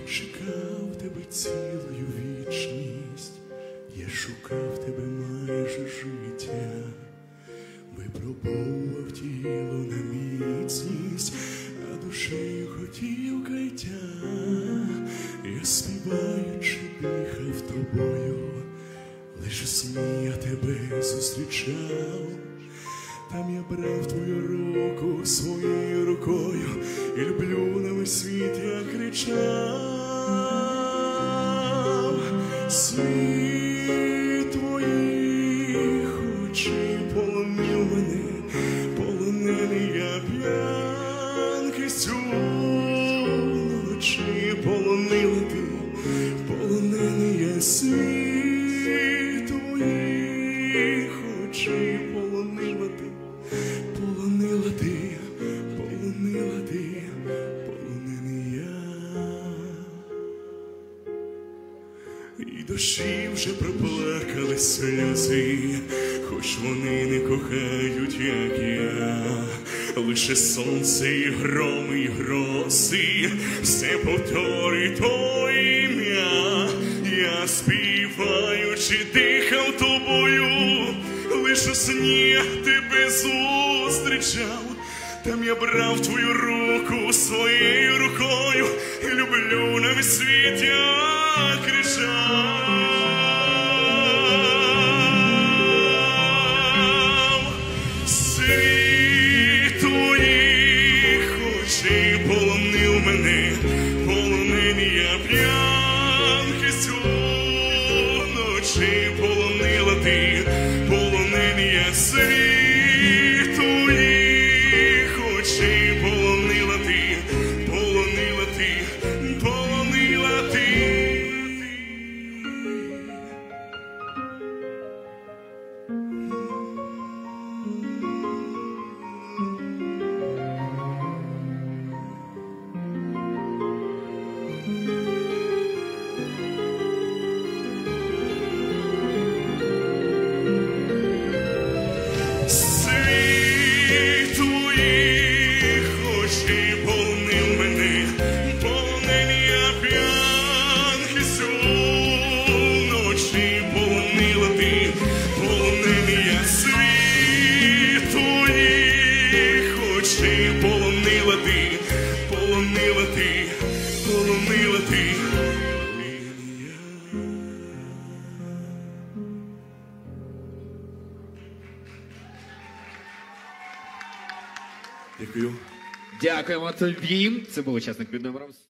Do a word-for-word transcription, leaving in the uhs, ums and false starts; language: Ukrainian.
чекав тебе цілою вічність, я шукав тебе майже життя, випробовував тіло на міцність, а душею хотів каяття. Я співаючи дихав тобою, лиш у сні я тебе зустрічав. Там я брав твою руку своєю рукою і люблю на весь світ я кричав. Світ твоїх очей полонив мене, полонений я п'янкістю ночі, полонила ти, полонений я світ твоїх очей, полонила ти. Полонила ти, полонила ти, полонений я. І душі вже проплакали сльози, хоч вони не кохають, як я. Лише сонце і громи, і грози, все повторює то ім'я. Я співаючи дихав тобою, лиш у сні я тебе зустрічав. Там я брав твою руку своєю рукою і люблю на весь світ я кричав. Світ твоїх очей полонив мене, полонений я п'янкістю ночі, полонила ти, полонений я світ твоїх очей, полонила ти, полонила ти, полонила ти. Світ твоїх очей полонив мене, полонений я п'янкістю ночі, полонила ти, полонений я світ твоїх очей, полонила ти, полонила ти, полонила ти. Дякую. Дякуємо тобі. Це був учасник під номером.